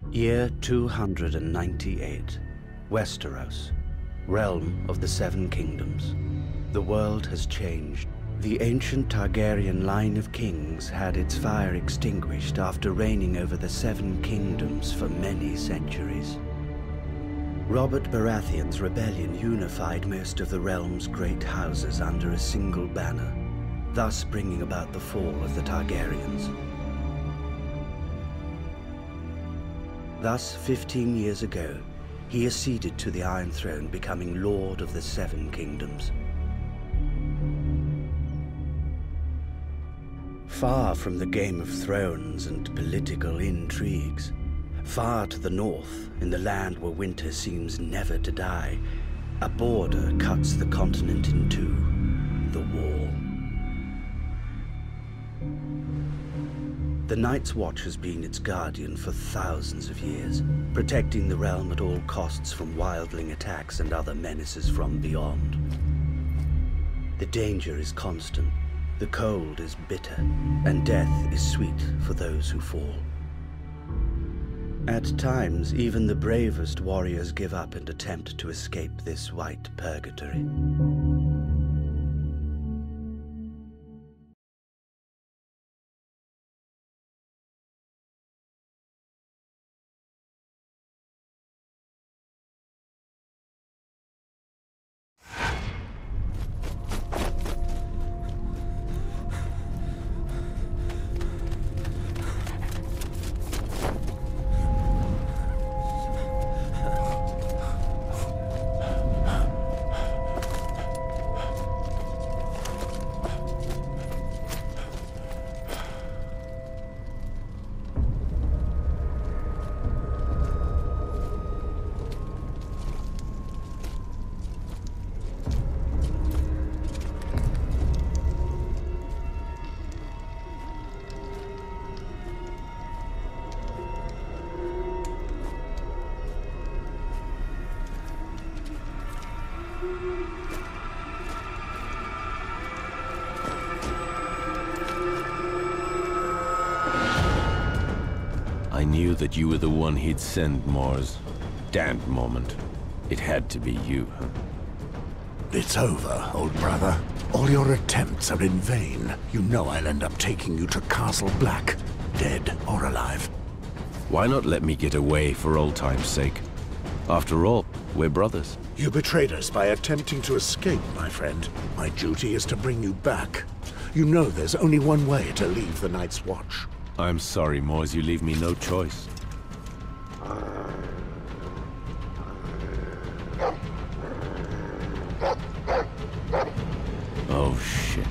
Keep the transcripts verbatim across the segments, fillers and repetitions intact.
Year two hundred ninety-eight. Westeros, realm of the Seven Kingdoms. The world has changed. The ancient Targaryen line of kings had its fire extinguished after reigning over the Seven Kingdoms for many centuries. Robert Baratheon's rebellion unified most of the realm's great houses under a single banner, thus bringing about the fall of the Targaryens. Thus, fifteen years ago, he acceded to the Iron Throne, becoming Lord of the Seven Kingdoms. Far from the Game of Thrones and political intrigues, far to the north, in the land where winter seems never to die, a border cuts the continent in two, the Wall. The Night's Watch has been its guardian for thousands of years, protecting the realm at all costs from wildling attacks and other menaces from beyond. The danger is constant, the cold is bitter, and death is sweet for those who fall. At times, even the bravest warriors give up and attempt to escape this white purgatory. I knew that you were the one he'd send, Mars. Damned moment. It had to be you, huh? It's over, old brother. All your attempts are in vain. You know I'll end up taking you to Castle Black, dead or alive. Why not let me get away for old time's sake? After all, we're brothers. You betrayed us by attempting to escape, my friend. My duty is to bring you back. You know there's only one way to leave the Night's Watch. I'm sorry, Moise, you leave me no choice. Oh, shit.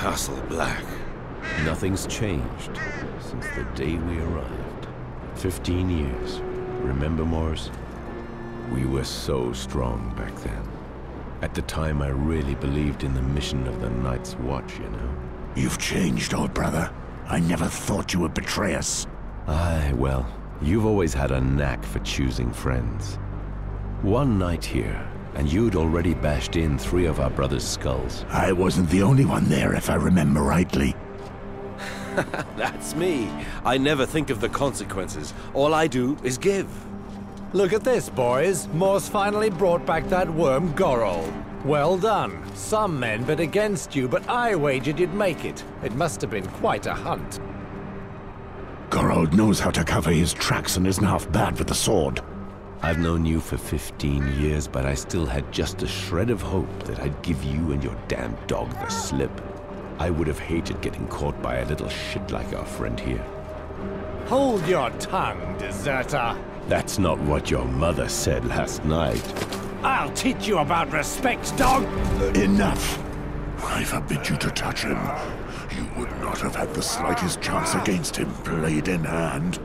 Castle Black. Nothing's changed since the day we arrived. Fifteen years. Remember, Mors? We were so strong back then. At the time, I really believed in the mission of the Night's Watch, you know? You've changed, old brother. I never thought you would betray us. Aye, well, you've always had a knack for choosing friends. One night here, and you'd already bashed in three of our brothers' skulls. I wasn't the only one there, if I remember rightly. That's me. I never think of the consequences. All I do is give. Look at this, boys. Morse finally brought back that worm Gorold. Well done. Some men bet against you, but I wagered you'd make it. It must have been quite a hunt. Gorold knows how to cover his tracks and isn't half bad with the sword. I've known you for fifteen years, but I still had just a shred of hope that I'd give you and your damn dog the slip. I would have hated getting caught by a little shit like our friend here. Hold your tongue, deserter. That's not what your mother said last night. I'll teach you about respect, dog! Enough! I forbid you to touch him. You would not have had the slightest chance against him, blade in hand.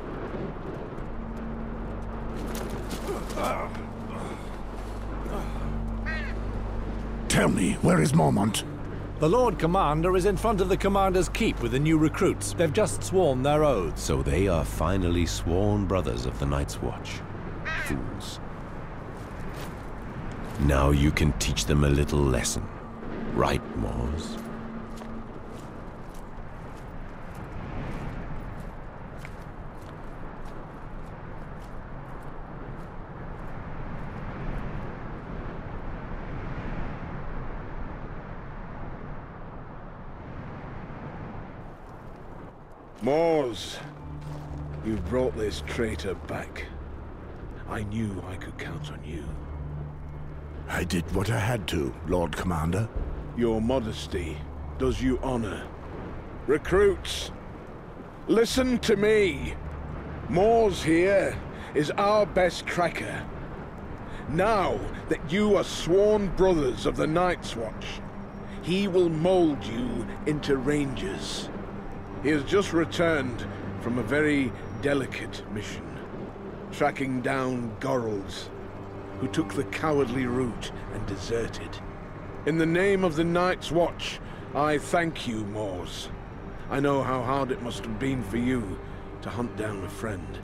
Tell me, where is Mormont? The Lord Commander is in front of the Commander's Keep with the new recruits. They've just sworn their oaths. So they are finally sworn brothers of the Night's Watch. Fools. Now you can teach them a little lesson. Right, Mors? Mors, you brought this traitor back. I knew I could count on you. I did what I had to, Lord Commander. Your modesty does you honor. Recruits, listen to me. Mors here is our best tracker. Now that you are sworn brothers of the Night's Watch, he will mold you into rangers. He has just returned from a very delicate mission, tracking down Gorolds, who took the cowardly route and deserted. In the name of the Night's Watch, I thank you, Mors. I know how hard it must have been for you to hunt down a friend.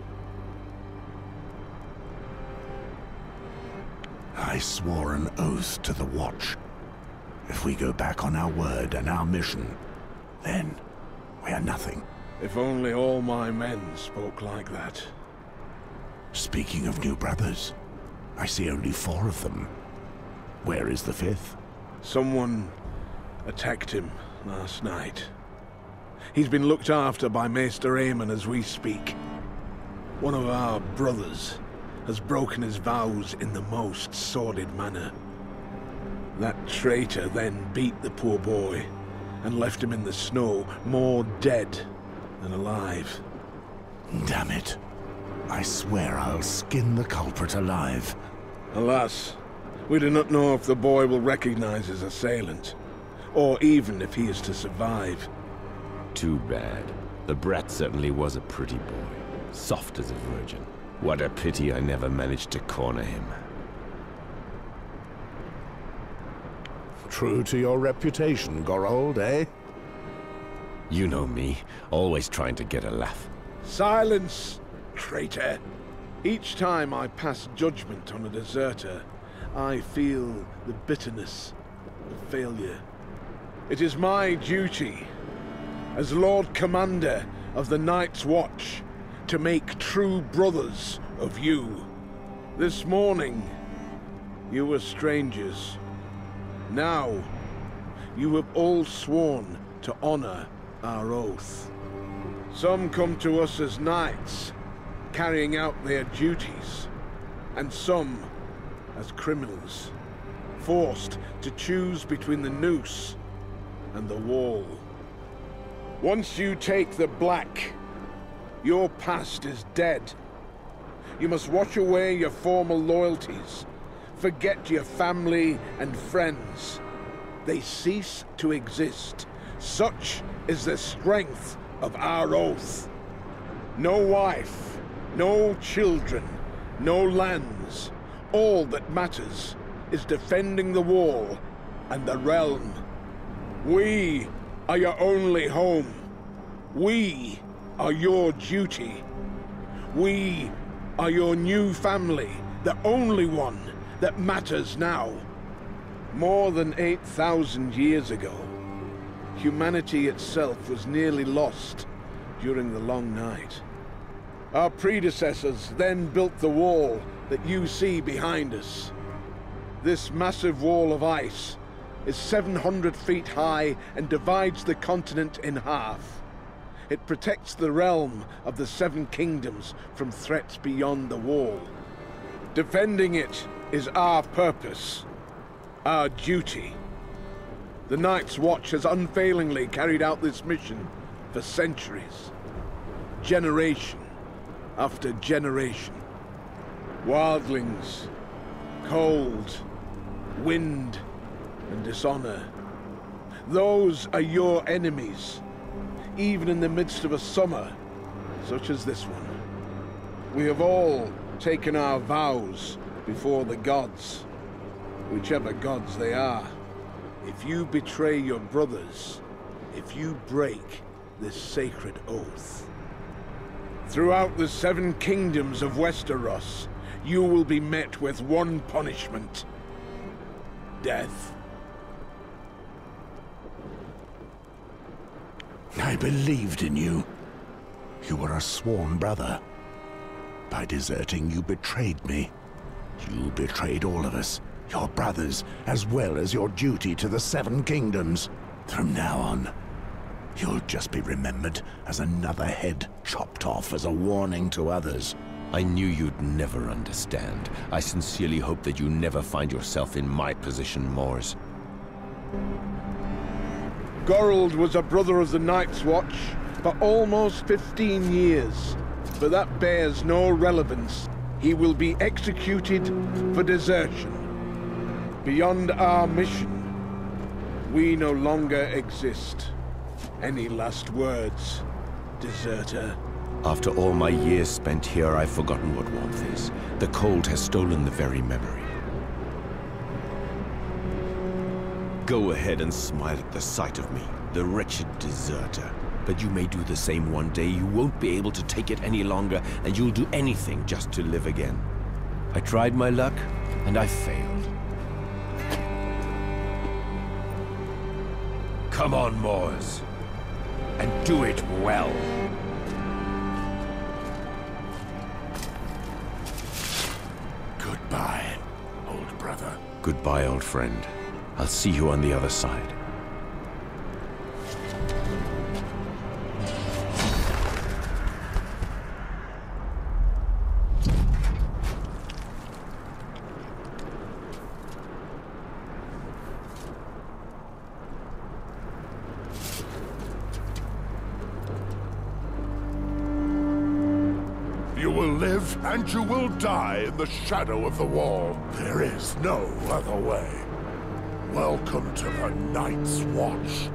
I swore an oath to the Watch. If we go back on our word and our mission, then we are nothing. If only all my men spoke like that. Speaking of new brothers, I see only four of them. Where is the fifth? Someone attacked him last night. He's been looked after by Maester Aemon as we speak. One of our brothers has broken his vows in the most sordid manner. That traitor then beat the poor boy and left him in the snow, more dead than alive. Damn it. I swear I'll skin the culprit alive. Alas, we do not know if the boy will recognize his assailant, or even if he is to survive. Too bad. The brat certainly was a pretty boy. Soft as a virgin. What a pity I never managed to corner him. True to your reputation, Gorold, eh? You know me, always trying to get a laugh. Silence, traitor! Each time I pass judgment on a deserter, I feel the bitterness of failure. It is my duty, as Lord Commander of the Night's Watch, to make true brothers of you. This morning, you were strangers. Now, you have all sworn to honor our oath. Some come to us as knights, carrying out their duties, and some as criminals, forced to choose between the noose and the wall. Once you take the black, your past is dead. You must wash away your former loyalties, forget your family and friends. They cease to exist Such is the strength of our oath. No wife, no children, no lands. All that matters is defending the wall and the realm. We are your only home. We are your duty. We are your new family, the only one that matters now. More than eight thousand years ago, humanity itself was nearly lost during the long night. Our predecessors then built the wall that you see behind us. This massive wall of ice is seven hundred feet high and divides the continent in half. It protects the realm of the Seven Kingdoms from threats beyond the wall. Defending it is our purpose, our duty. The Night's Watch has unfailingly carried out this mission for centuries. Generation after generation. Wildlings, cold, wind, and dishonor. Those are your enemies, even in the midst of a summer such as this one. We have all taken our vows before the gods, whichever gods they are. If you betray your brothers, if you break this sacred oath, throughout the Seven Kingdoms of Westeros, you will be met with one punishment: death. I believed in you. You were a sworn brother. By deserting, you betrayed me. You betrayed all of us, your brothers, as well as your duty to the Seven Kingdoms. From now on, you'll just be remembered as another head chopped off as a warning to others. I knew you'd never understand. I sincerely hope that you never find yourself in my position, Mors. Geralt was a brother of the Night's Watch for almost fifteen years, but that bears no relevance. He will be executed for desertion. Beyond our mission, we no longer exist. Any last words, deserter? After all my years spent here, I've forgotten what warmth is. The cold has stolen the very memory. Go ahead and smile at the sight of me, the wretched deserter. But you may do the same one day. You won't be able to take it any longer, and you'll do anything just to live again. I tried my luck, and I failed. Come on, Mors, and do it well. Goodbye, old brother. Goodbye, old friend. I'll see you on the other side. You will live and you will die in the shadow of the wall. There is no other way. Welcome to the Night's Watch.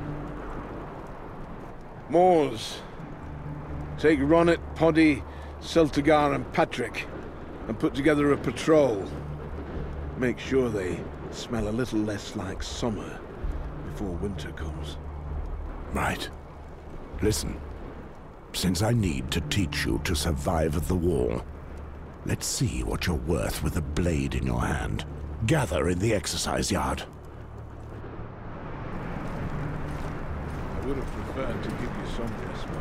Mors, take Ronnet, Poddy, Celtigar and Patrick and put together a patrol. Make sure they smell a little less like summer before winter comes. Right. Listen. Since I need to teach you to survive at the wall, let's see what you're worth with a blade in your hand. Gather in the exercise yard. I would have preferred to give you some respite.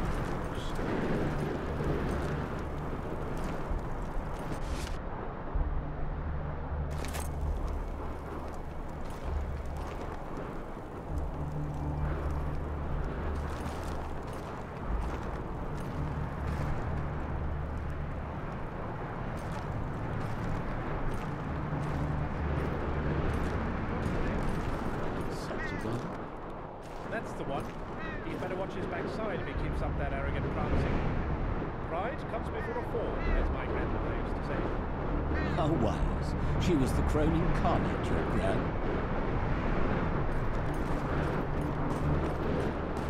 That's the one. He'd better watch his backside if he keeps up that arrogant prancing. Pride comes before a fall, as my grandmother used to say. How wise. She was the crone incarnate, your gran.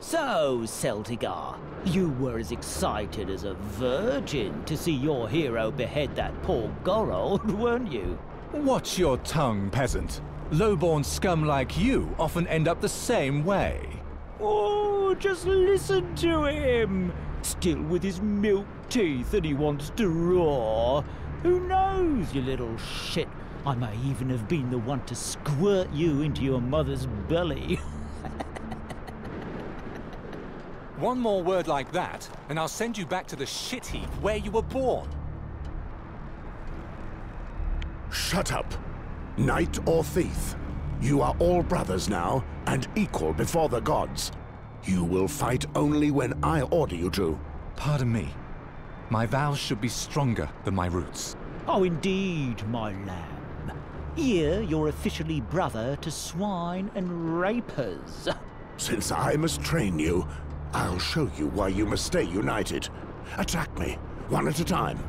So, Celtigar, you were as excited as a virgin to see your hero behead that poor Gorold, weren't you? Watch your tongue, peasant. Low-born scum like you often end up the same way. Oh, just listen to him! Still with his milk teeth and he wants to roar. Who knows, you little shit? I may even have been the one to squirt you into your mother's belly. One more word like that, and I'll send you back to the shit heap where you were born. Shut up. Knight or thief, you are all brothers now, and equal before the gods. You will fight only when I order you to. Pardon me. My vows should be stronger than my roots. Oh, indeed, my lamb. Here, you're officially brother to swine and rapers. Since I must train you, I'll show you why you must stay united. Attack me, one at a time.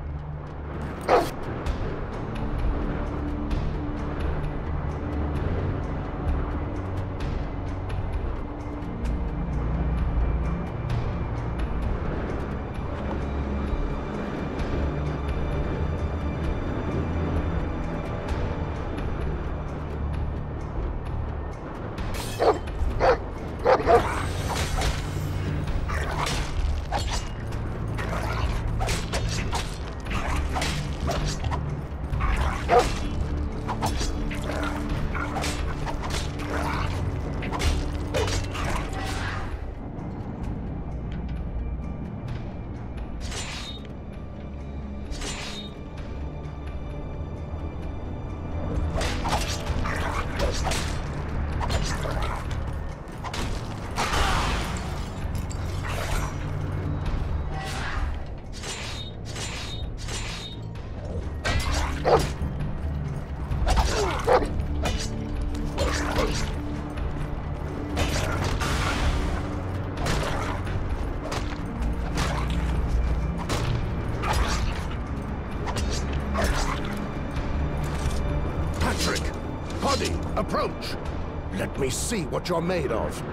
Approach! Let me see what you're made of.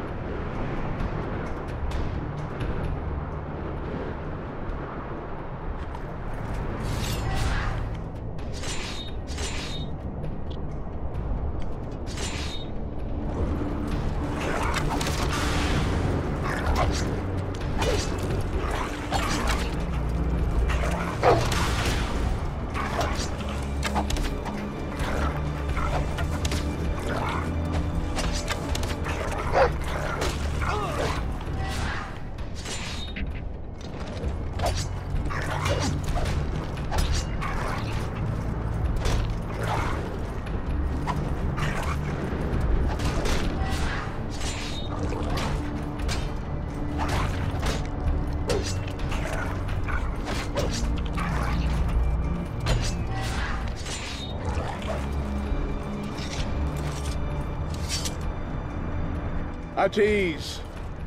At ease.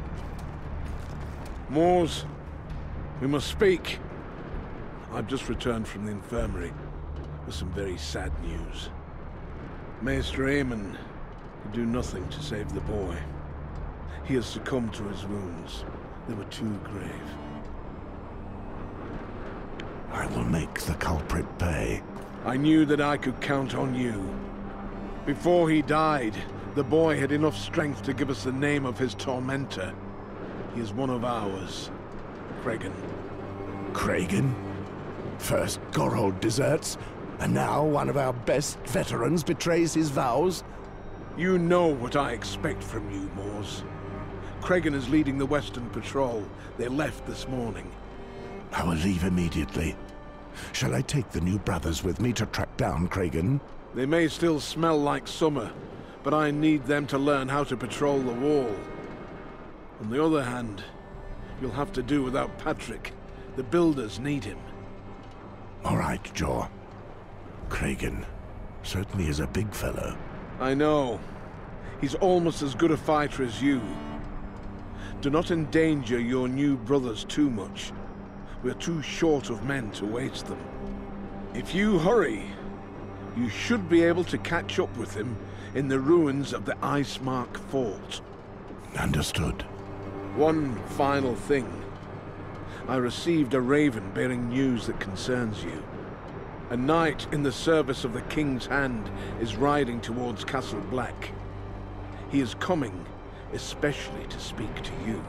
Moors, we must speak. I've just returned from the infirmary with some very sad news. Maester Aemon could do nothing to save the boy. He has succumbed to his wounds. They were too grave. I will make the culprit pay. I knew that I could count on you. Before he died, the boy had enough strength to give us the name of his tormentor. He is one of ours, Cregan. Cregan? First Gorold deserts, and now one of our best veterans betrays his vows? You know what I expect from you, Moors. Cregan is leading the Western Patrol. They left this morning. I will leave immediately. Shall I take the new brothers with me to track down Cregan? They may still smell like summer, but I need them to learn how to patrol the wall. On the other hand, you'll have to do without Patrick. The builders need him. All right, Jor. Cregan certainly is a big fellow. I know. He's almost as good a fighter as you. Do not endanger your new brothers too much. We're too short of men to waste them. If you hurry, you should be able to catch up with him in the ruins of the Icemark Fort. Understood. One final thing. I received a raven bearing news that concerns you. A knight in the service of the King's Hand is riding towards Castle Black. He is coming, especially to speak to you.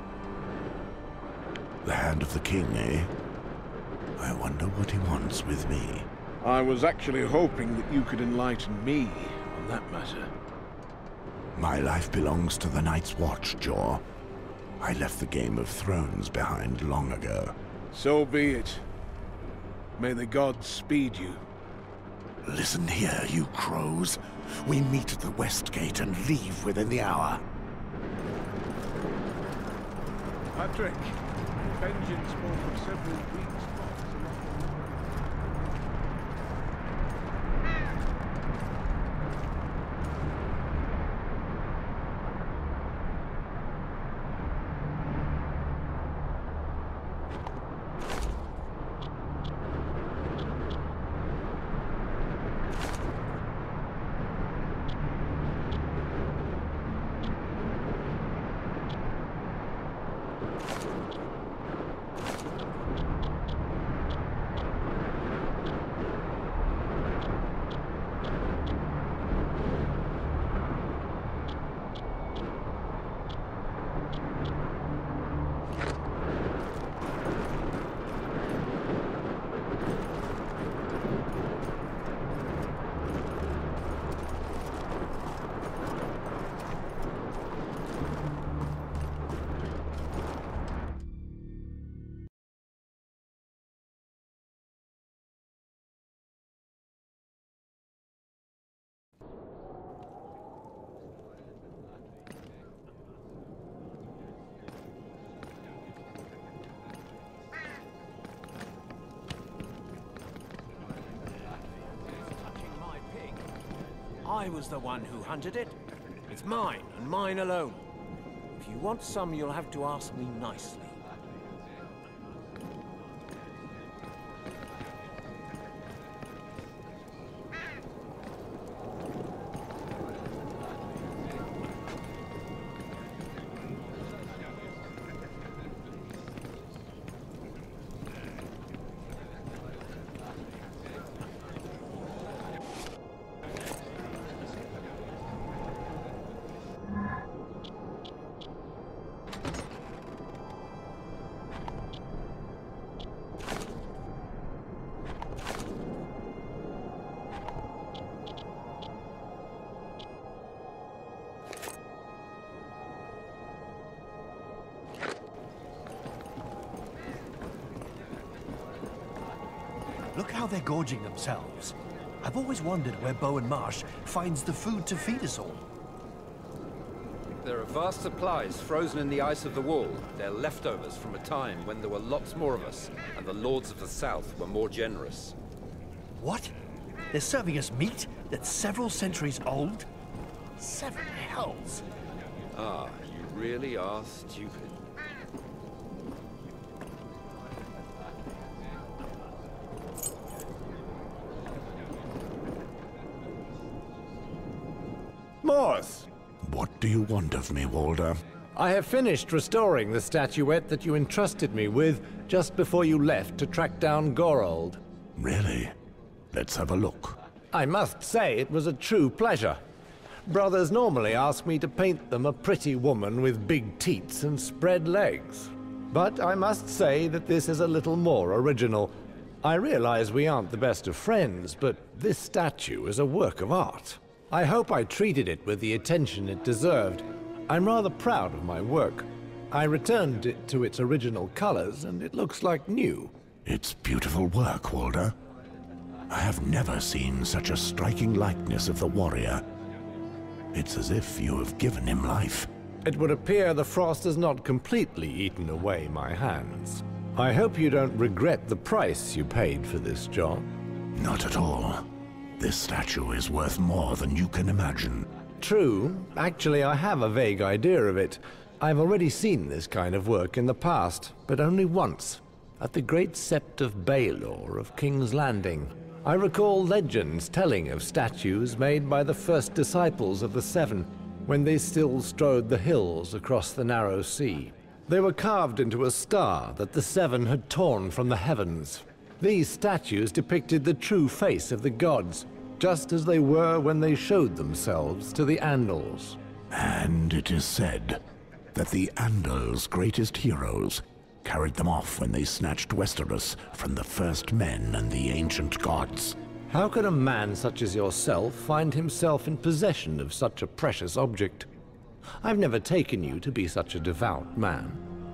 The Hand of the King, eh? I wonder what he wants with me. I was actually hoping that you could enlighten me on that matter. My life belongs to the Night's Watch, Jaw. I left the Game of Thrones behind long ago. So be it. May the gods speed you. Listen here, you crows. We meet at the West Gate and leave within the hour. Patrick, vengeance spoke of several weeks. I was the one who hunted it. It's mine, and mine alone. If you want some, you'll have to ask me nicely. Look how they're gorging themselves. I've always wondered where Bowen Marsh finds the food to feed us all. There are vast supplies frozen in the ice of the wall. They're leftovers from a time when there were lots more of us, and the lords of the south were more generous. What? They're serving us meat that's several centuries old? Seven hells! Ah, you really are stupid. Morse! What do you want of me, Walder? I have finished restoring the statuette that you entrusted me with just before you left to track down Gorold. Really? Let's have a look. I must say it was a true pleasure. Brothers normally ask me to paint them a pretty woman with big teats and spread legs. But I must say that this is a little more original. I realize we aren't the best of friends, but this statue is a work of art. I hope I treated it with the attention it deserved. I'm rather proud of my work. I returned it to its original colors, and it looks like new. It's beautiful work, Walder. I have never seen such a striking likeness of the warrior. It's as if you have given him life. It would appear the frost has not completely eaten away my hands. I hope you don't regret the price you paid for this job. Not at all. This statue is worth more than you can imagine. True. Actually, I have a vague idea of it. I've already seen this kind of work in the past, but only once, at the great Sept of Baelor of King's Landing. I recall legends telling of statues made by the first disciples of the Seven. when they still strode the hills across the narrow sea. They were carved into a star that the Seven had torn from the heavens. These statues depicted the true face of the gods, just as they were when they showed themselves to the Andals. And it is said that the Andals' greatest heroes carried them off when they snatched Westeros from the first men and the ancient gods. How could a man such as yourself find himself in possession of such a precious object? I've never taken you to be such a devout man.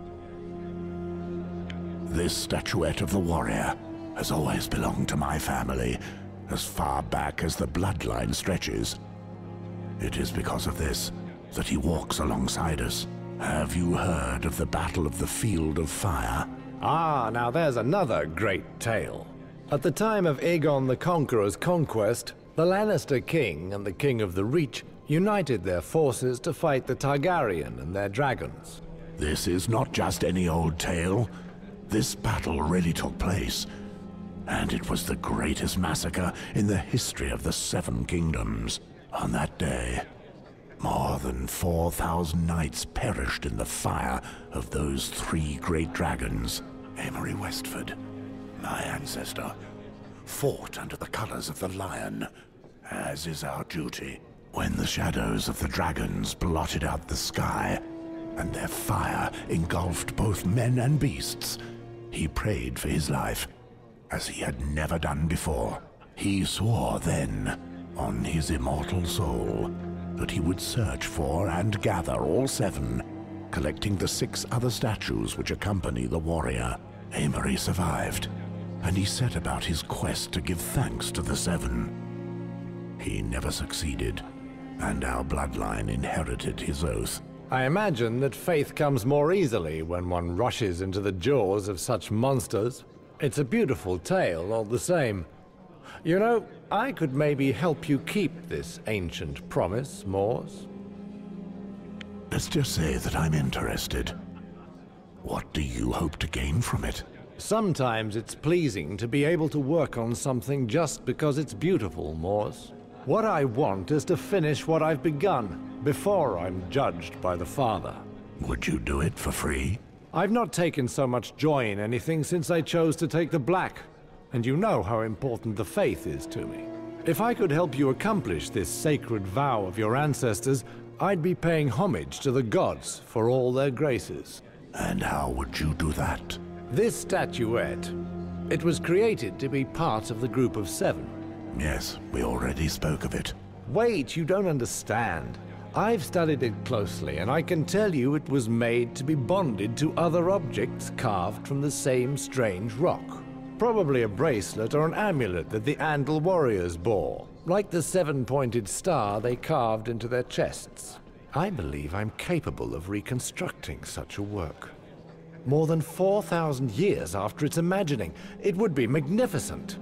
This statuette of the warrior has always belonged to my family, as far back as the bloodline stretches. It is because of this that he walks alongside us. Have you heard of the Battle of the Field of Fire? Ah, now there's another great tale. At the time of Aegon the Conqueror's conquest, the Lannister king and the King of the Reach united their forces to fight the Targaryen and their dragons. This is not just any old tale. This battle really took place, and it was the greatest massacre in the history of the Seven Kingdoms. On that day, more than four thousand knights perished in the fire of those three great dragons. Amory Westford, my ancestor, fought under the colors of the lion, as is our duty. When the shadows of the dragons blotted out the sky, and their fire engulfed both men and beasts, he prayed for his life, as he had never done before. He swore then, on his immortal soul, that he would search for and gather all seven, collecting the six other statues which accompany the warrior. Amory survived, and he set about his quest to give thanks to the Seven. He never succeeded, and our bloodline inherited his oath. I imagine that faith comes more easily when one rushes into the jaws of such monsters. It's a beautiful tale all the same. You know, I could maybe help you keep this ancient promise, Mors. Let's just say that I'm interested. What do you hope to gain from it? Sometimes it's pleasing to be able to work on something just because it's beautiful, Mors. What I want is to finish what I've begun, before I'm judged by the Father. Would you do it for free? I've not taken so much joy in anything since I chose to take the Black, and you know how important the faith is to me. If I could help you accomplish this sacred vow of your ancestors, I'd be paying homage to the gods for all their graces. And how would you do that? This statuette, it was created to be part of the group of seven. Yes, we already spoke of it. Wait, you don't understand. I've studied it closely, and I can tell you it was made to be bonded to other objects carved from the same strange rock. Probably a bracelet or an amulet that the Andal warriors bore, like the seven-pointed star they carved into their chests. I believe I'm capable of reconstructing such a work. More than four thousand years after its imagining, it would be magnificent.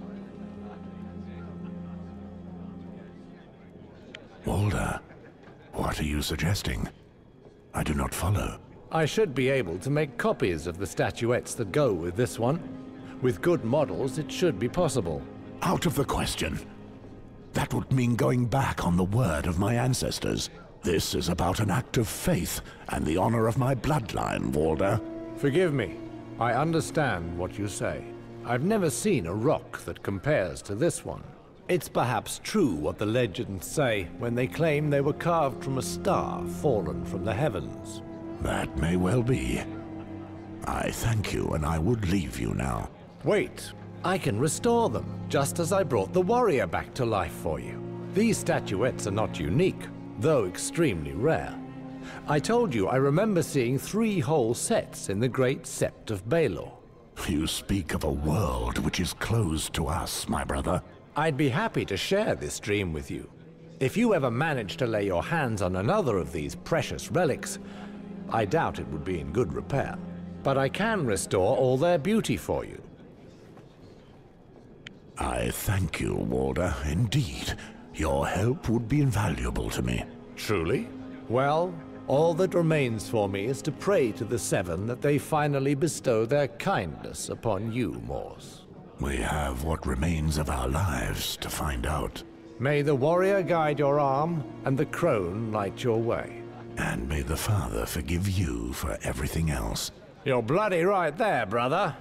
Walder, what are you suggesting? I do not follow. I should be able to make copies of the statuettes that go with this one. With good models, it should be possible. Out of the question. That would mean going back on the word of my ancestors. This is about an act of faith and the honor of my bloodline, Walder. Forgive me. I understand what you say. I've never seen a rock that compares to this one. It's perhaps true what the legends say when they claim they were carved from a star fallen from the heavens. That may well be. I thank you, and I would leave you now. Wait, I can restore them, just as I brought the warrior back to life for you. These statuettes are not unique, though extremely rare. I told you I remember seeing three whole sets in the Great Sept of Baelor. You speak of a world which is closed to us, my brother. I'd be happy to share this dream with you. If you ever manage to lay your hands on another of these precious relics, I doubt it would be in good repair. But I can restore all their beauty for you. I thank you, Walder. Indeed, your help would be invaluable to me. Truly? Well, all that remains for me is to pray to the Seven that they finally bestow their kindness upon you, Mors. We have what remains of our lives to find out. May the warrior guide your arm, and the crone light your way. And may the Father forgive you for everything else. You're bloody right there, brother.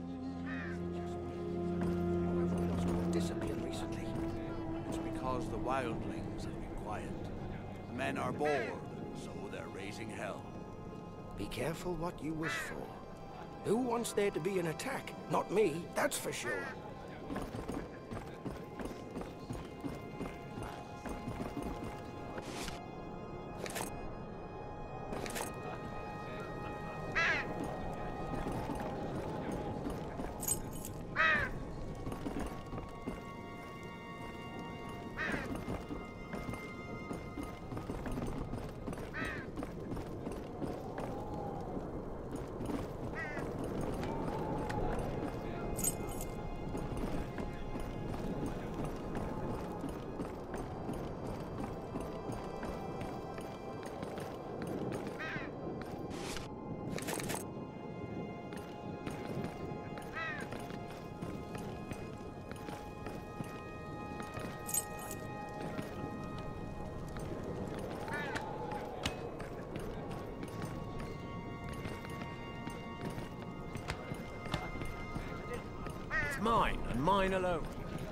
Discipline recently. It's because the wildlings have been quiet. The men are bored, so they're raising hell. Be careful what you wish for. Who wants there to be an attack? Not me, that's for sure. Mine, and mine alone.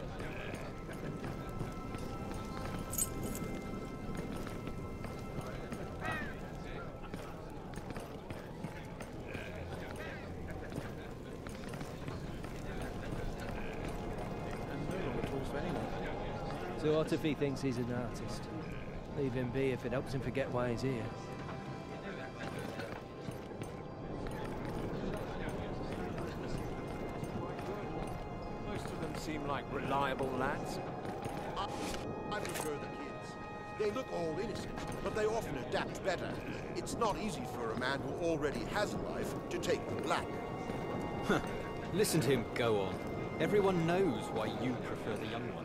So what if he thinks he's an artist? Leave him be if it helps him forget why he's here. Seem like reliable lads. I, I prefer the kids. They look all innocent, but they often adapt better. It's not easy for a man who already has a life to take the black. Huh. Listen to him go on. Everyone knows why you prefer the young ones.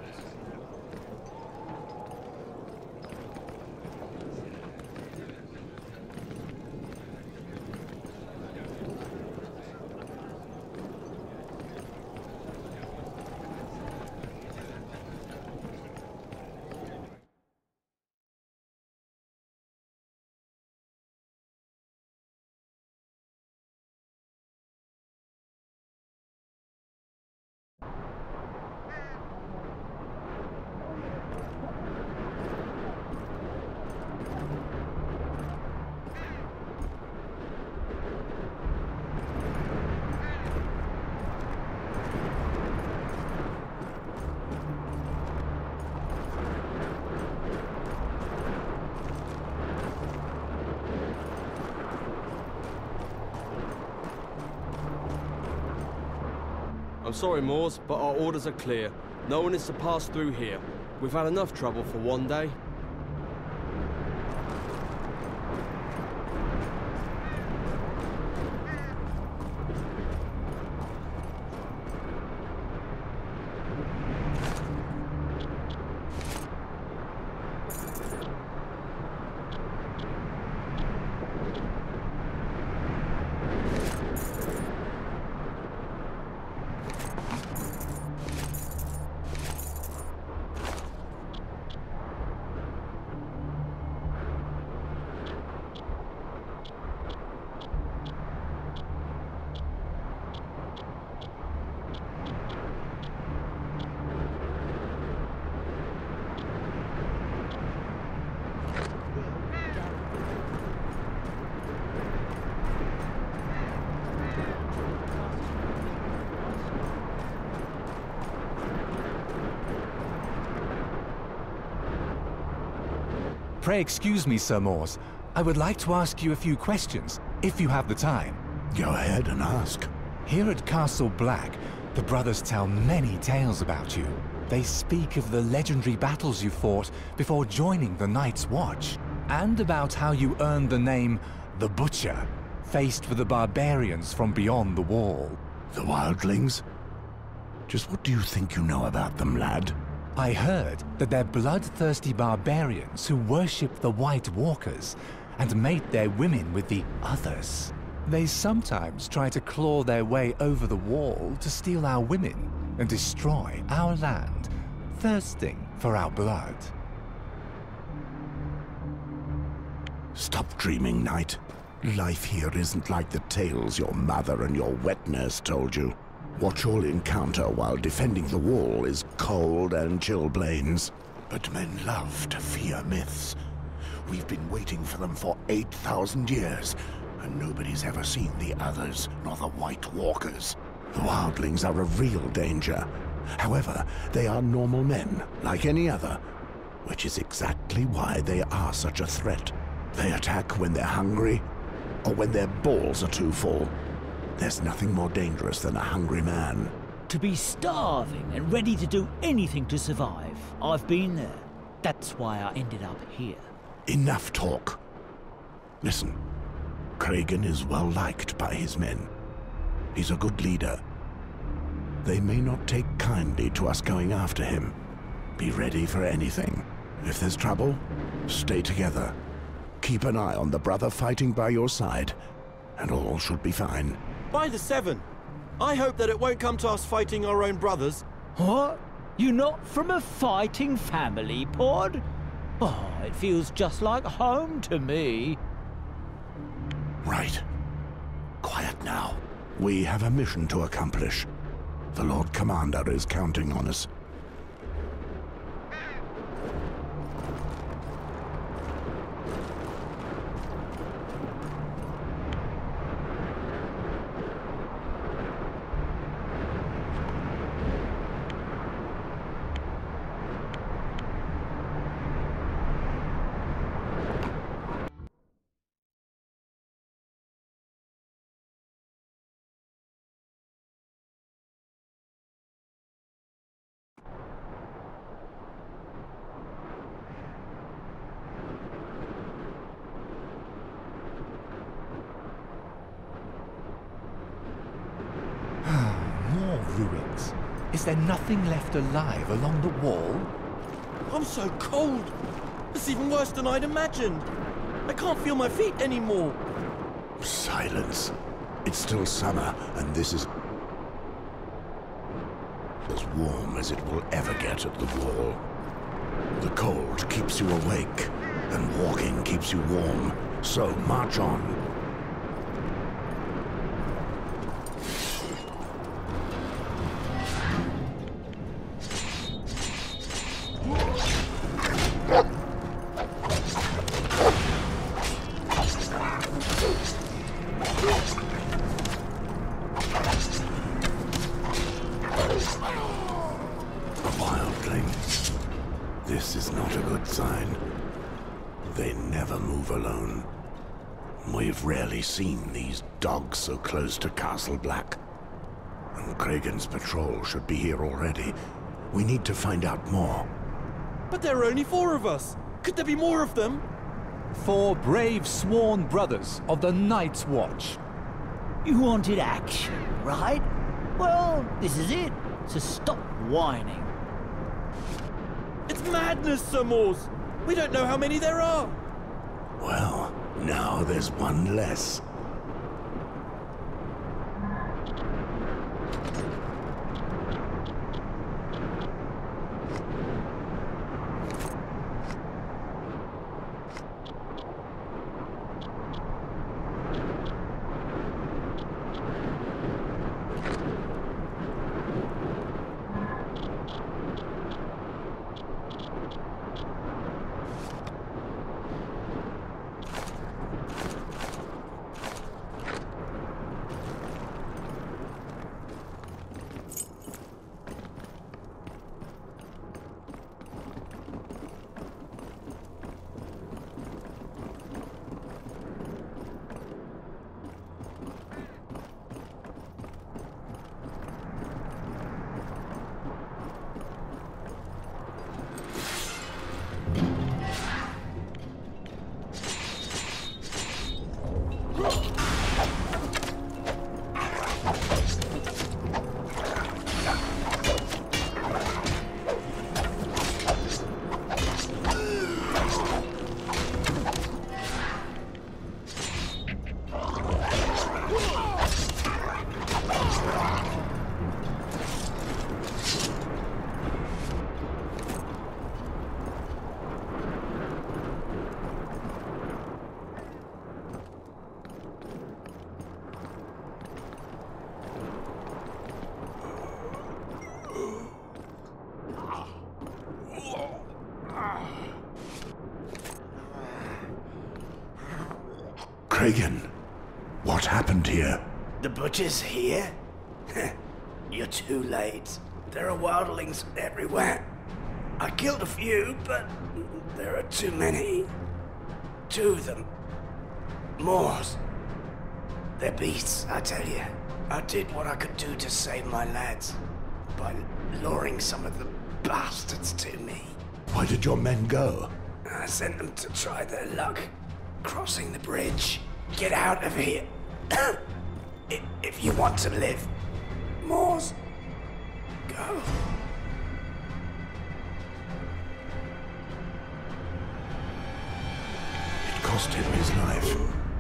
I'm sorry, Moors, but our orders are clear. No one is to pass through here. We've had enough trouble for one day. Pray excuse me, Sir Moors. I would like to ask you a few questions, if you have the time. Go ahead and ask. Here at Castle Black, the brothers tell many tales about you. They speak of the legendary battles you fought before joining the Night's Watch, and about how you earned the name the Butcher, faced with the barbarians from beyond the wall. The wildlings? Just what do you think you know about them, lad? I heard that they're bloodthirsty barbarians who worship the White Walkers and mate their women with the others. They sometimes try to claw their way over the wall to steal our women and destroy our land, thirsting for our blood. Stop dreaming, Knight. Life here isn't like the tales your mother and your wet nurse told you. What you'll encounter while defending the wall is cold and chilblains. But men love to fear myths. We've been waiting for them for eight thousand years, and nobody's ever seen the others, nor the White Walkers. The wildlings are a real danger. However, they are normal men, like any other, which is exactly why they are such a threat. They attack when they're hungry, or when their balls are too full. There's nothing more dangerous than a hungry man. To be starving and ready to do anything to survive. I've been there. That's why I ended up here. Enough talk. Listen, Kragan is well liked by his men. He's a good leader. They may not take kindly to us going after him. Be ready for anything. If there's trouble, stay together. Keep an eye on the brother fighting by your side, and all should be fine. By the Seven, I hope that it won't come to us fighting our own brothers. What? You're not from a fighting family, Pod? Oh, it feels just like home to me. Right. Quiet now. We have a mission to accomplish. The Lord Commander is counting on us. Ruins. Is there nothing left alive along the wall? I'm so cold. It's even worse than I'd imagined. I can't feel my feet anymore. Silence. It's still summer, and this is as warm as it will ever get at the wall. The cold keeps you awake, and walking keeps you warm. So march on. This is not a good sign. They never move alone. We've rarely seen these dogs so close to Castle Black. And Kragan's patrol should be here already. We need to find out more. But there are only four of us. Could there be more of them? Four brave sworn brothers of the Night's Watch. You wanted action, right? Well, this is it. So stop whining. It's madness, Sir Mors. We don't know how many there are. Well, now there's one less. Kragan, what happened here? The butcher's here? You're too late. There are wildlings everywhere. I killed a few, but there are too many. Two of them. Moors. They're beasts, I tell you. I did what I could do to save my lads by luring some of the bastards to me. Why did your men go? I sent them to try their luck crossing the bridge. Get out of here. If you want to live. Moors, go. It cost him his life.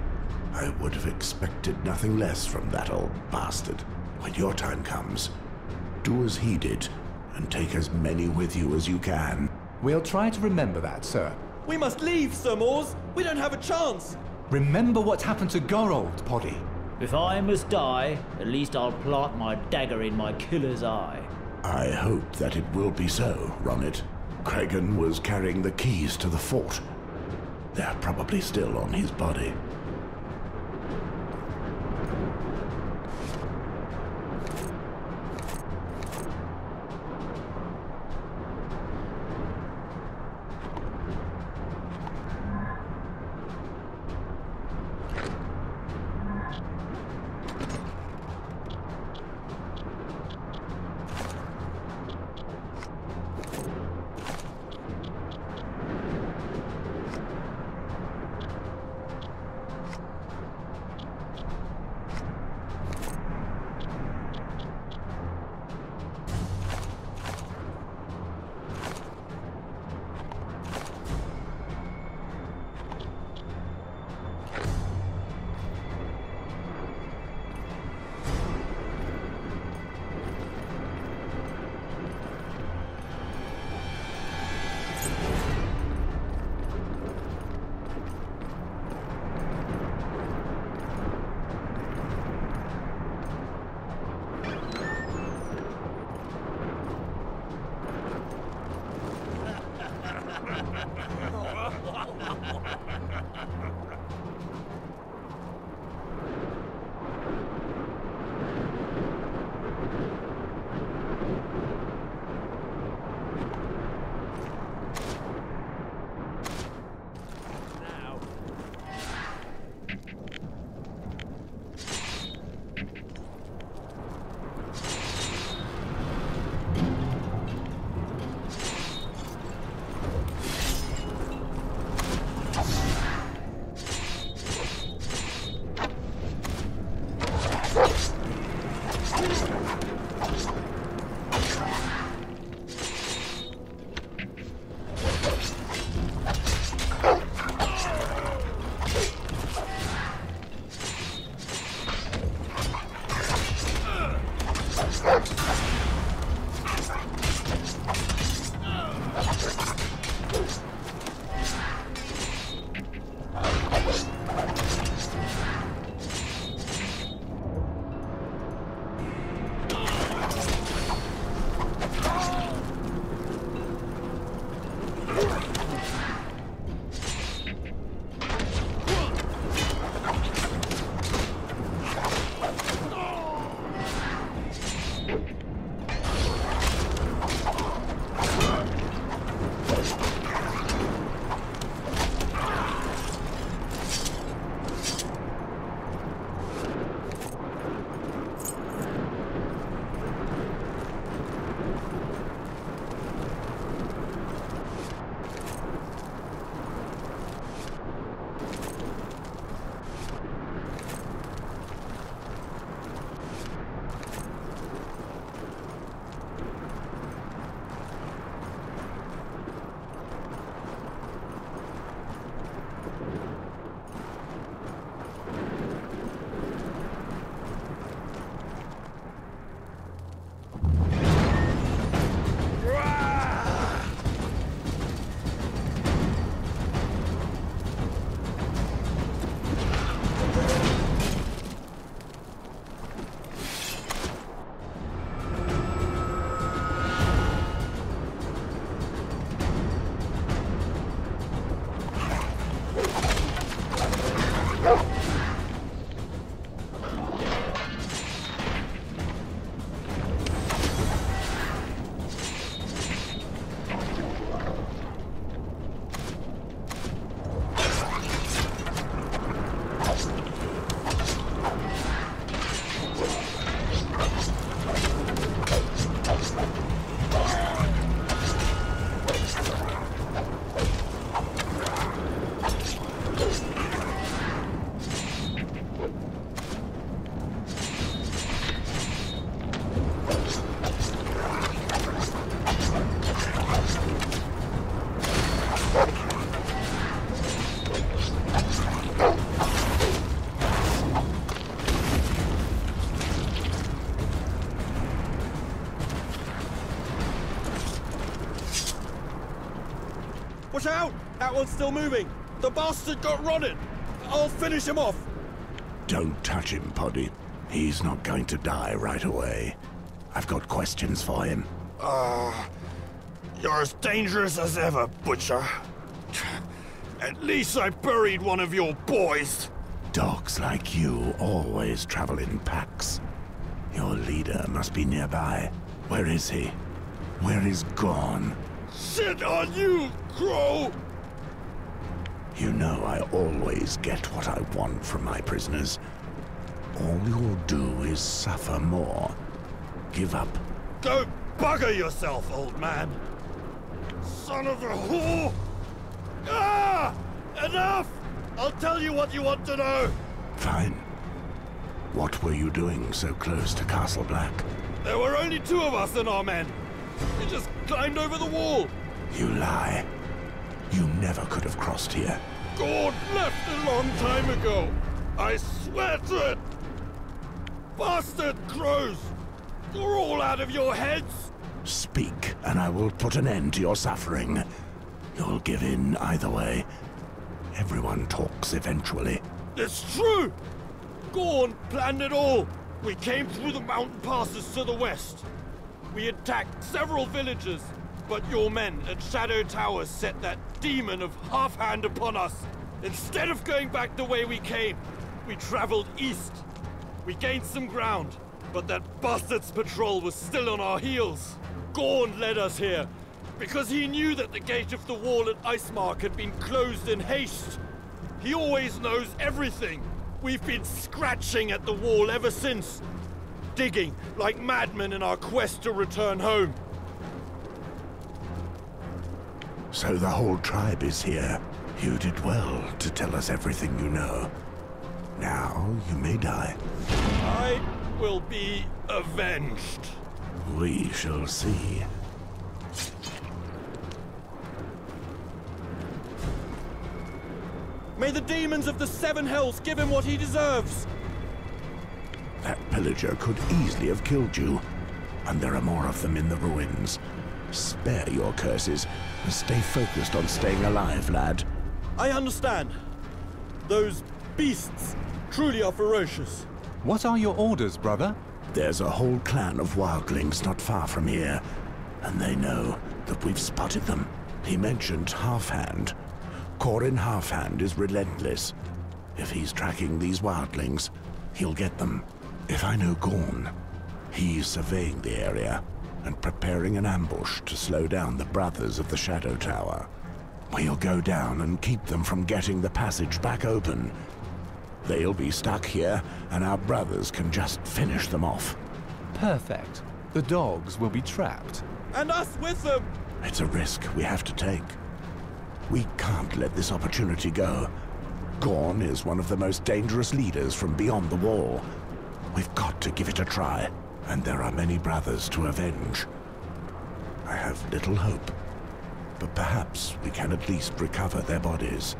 I would have expected nothing less from that old bastard. When your time comes, do as he did, and take as many with you as you can. We'll try to remember that, sir. We must leave, Sir Moors. We don't have a chance. Remember what happened to Gorold, Poddy. If I must die, at least I'll plant my dagger in my killer's eye. I hope that it will be so, Ronnet. Kragan was carrying the keys to the fort. They're probably still on his body. Thank you. Watch out! That one's still moving! The bastard got running! I'll finish him off! Don't touch him, Poddy. He's not going to die right away. I've got questions for him. Ah, uh, you're as dangerous as ever, Butcher. At least I buried one of your boys. Dogs like you always travel in packs. Your leader must be nearby. Where is he? Where is Gorn? Shit on you, Crow! You know I always get what I want from my prisoners. All you'll do is suffer more. Give up. Go bugger yourself, old man! Son of a whore! Ah! Enough! I'll tell you what you want to know! Fine. What were you doing so close to Castle Black? There were only two of us and our men. We just climbed over the wall. You lie. You never could have crossed here. God left a long time ago. I swear to it. Bastard crows! You're all out of your heads! Speak, and I will put an end to your suffering. You'll give in either way. Everyone talks eventually. It's true! Gorn planned it all. We came through the mountain passes to the west. We attacked several villages, but your men at Shadow Towers set that demon of Half-Hand upon us. Instead of going back the way we came, we traveled east. We gained some ground, but that bastard's patrol was still on our heels. Gorn led us here, because he knew that the gate of the wall at Icemark had been closed in haste. He always knows everything. We've been scratching at the wall ever since, digging like madmen in our quest to return home. So the whole tribe is here. You did well to tell us everything you know. Now you may die. I will be avenged. We shall see. May the demons of the Seven Hells give him what he deserves! That pillager could easily have killed you. And there are more of them in the ruins. Spare your curses and stay focused on staying alive, lad. I understand. Those beasts truly are ferocious. What are your orders, brother? There's a whole clan of wildlings not far from here, and they know that we've spotted them. He mentioned Half-Hand. Corin Half-Hand is relentless. If he's tracking these wildlings, he'll get them. If I know Gorn, he's surveying the area and preparing an ambush to slow down the brothers of the Shadow Tower. We'll go down and keep them from getting the passage back open. They'll be stuck here, and our brothers can just finish them off. Perfect. The dogs will be trapped. And us with them! It's a risk we have to take. We can't let this opportunity go. Gorn is one of the most dangerous leaders from beyond the wall. We've got to give it a try, and there are many brothers to avenge. I have little hope, but perhaps we can at least recover their bodies.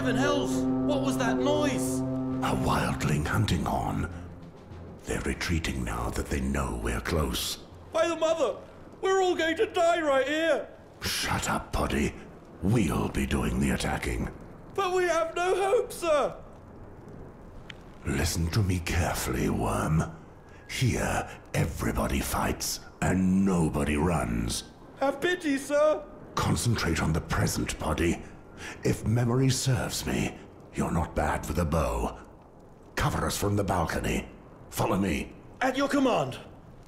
Heaven hells! What was that noise? A wildling hunting horn. They're retreating now that they know we're close. By the mother! We're all going to die right here! Shut up, Poddy. We'll be doing the attacking. But we have no hope, sir! Listen to me carefully, Worm. Here, everybody fights, and nobody runs. Have pity, sir! Concentrate on the present, Poddy. If memory serves me, you're not bad with a bow. Cover us from the balcony. Follow me. At your command.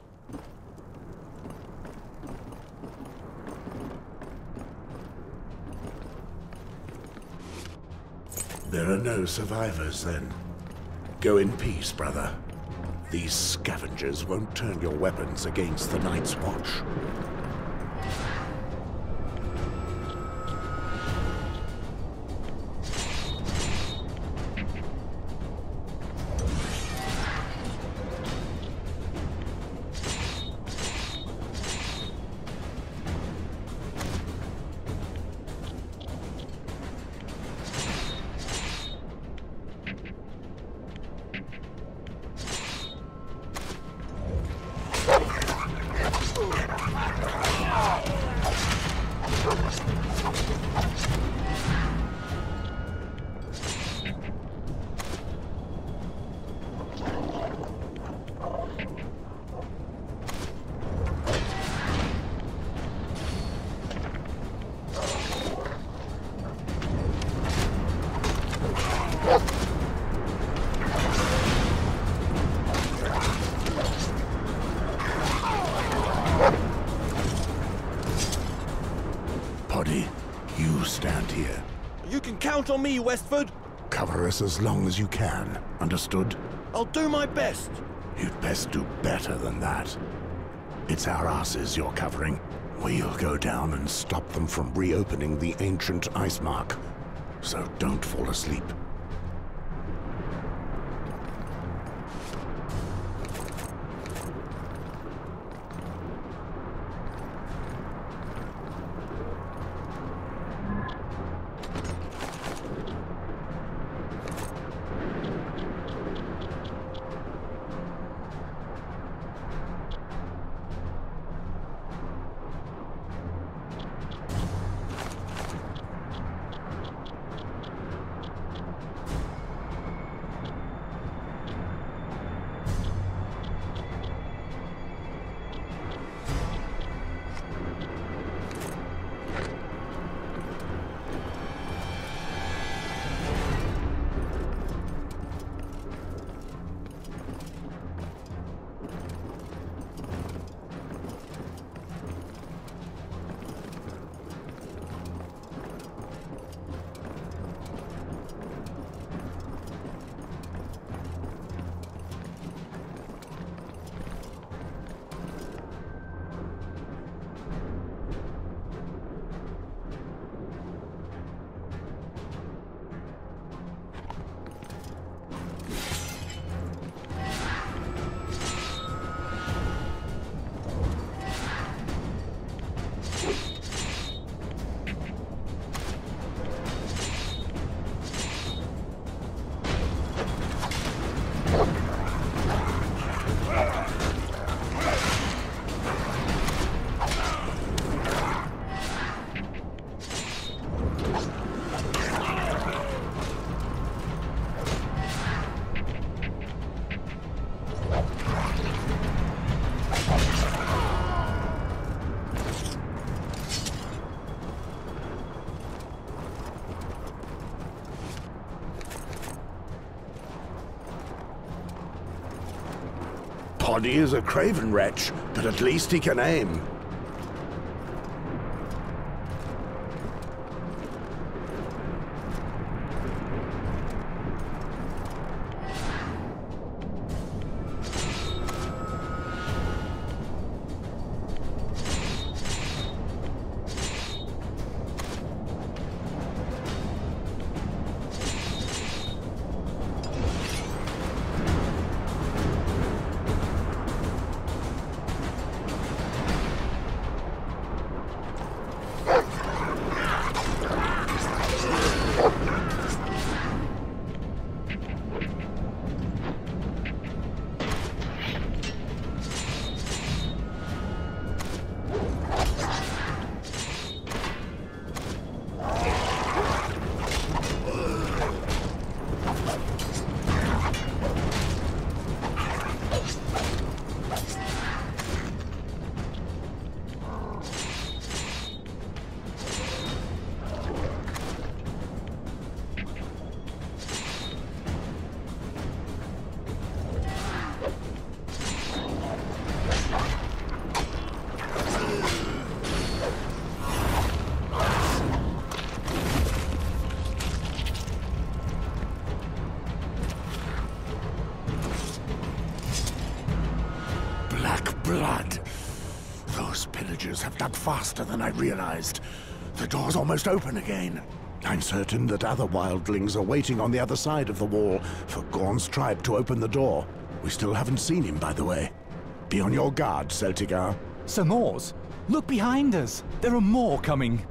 There are no survivors, then. Go in peace, brother. These scavengers won't turn your weapons against the Night's Watch. You stand here. You can count on me, Westford. Cover us as long as you can. Understood? I'll do my best. You'd best do better than that. It's our asses you're covering. We'll go down and stop them from reopening the ancient ice mark. So don't fall asleep. Poddy is a craven wretch, but at least he can aim. blood. Those pillagers have dug faster than I realized. The door's almost open again. I'm certain that other wildlings are waiting on the other side of the wall for Gorn's tribe to open the door. We still haven't seen him, by the way. Be on your guard, Celtigar. Sir Mors, look behind us. There are more coming.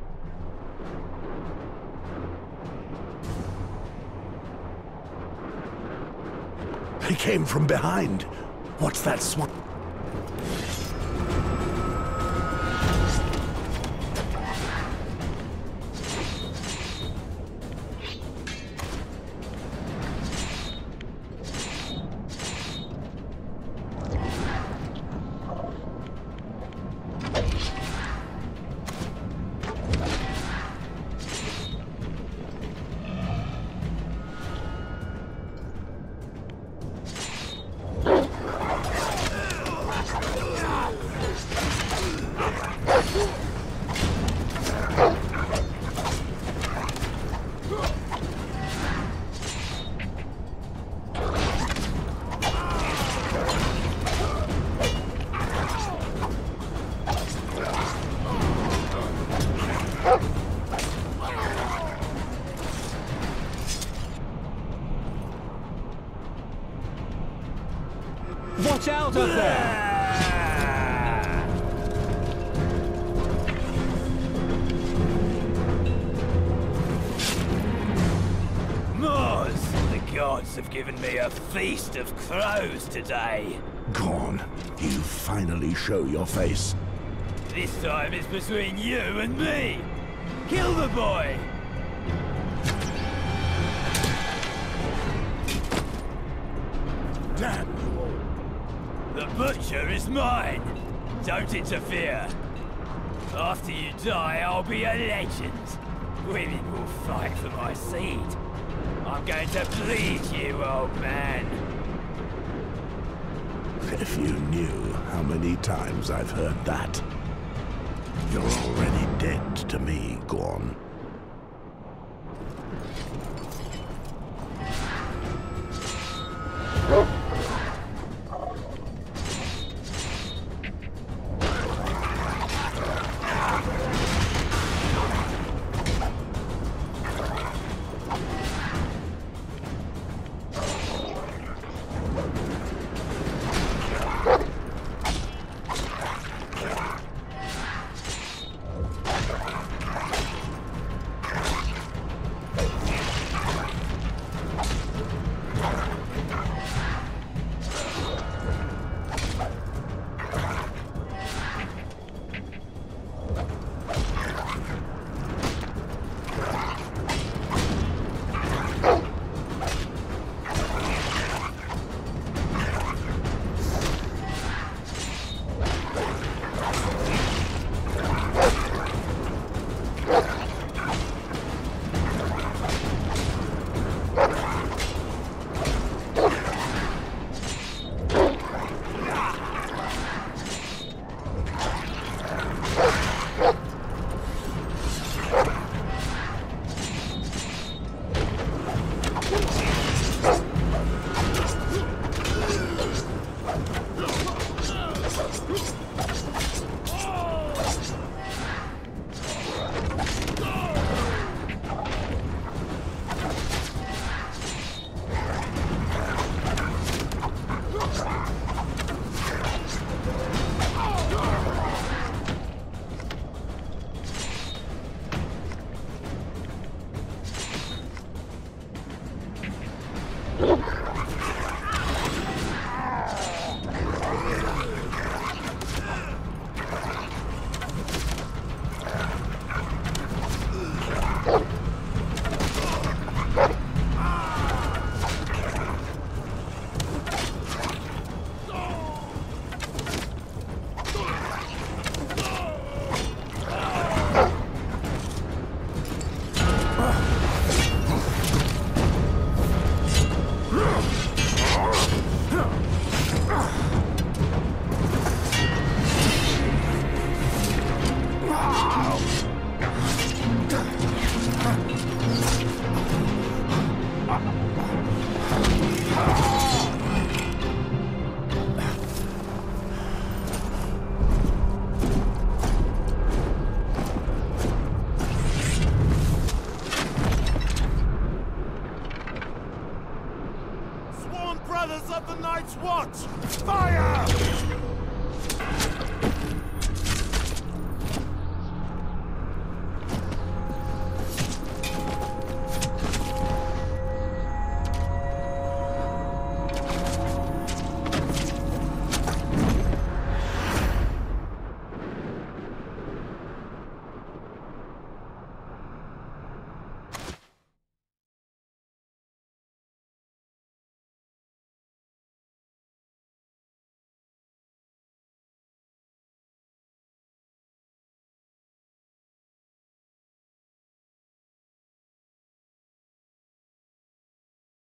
They came from behind. What's that swan? Watch out up there! Mors, the gods have given me a feast of crows today. Gorn, you finally show your face. This time it's between you and me. Kill the boy! Damn you all. The butcher is mine. Don't interfere. After you die, I'll be a legend. Women will fight for my seed. I'm going to bleed you, old man. If you knew how many times I've heard that. You're already dead to me, Gorn. Fire!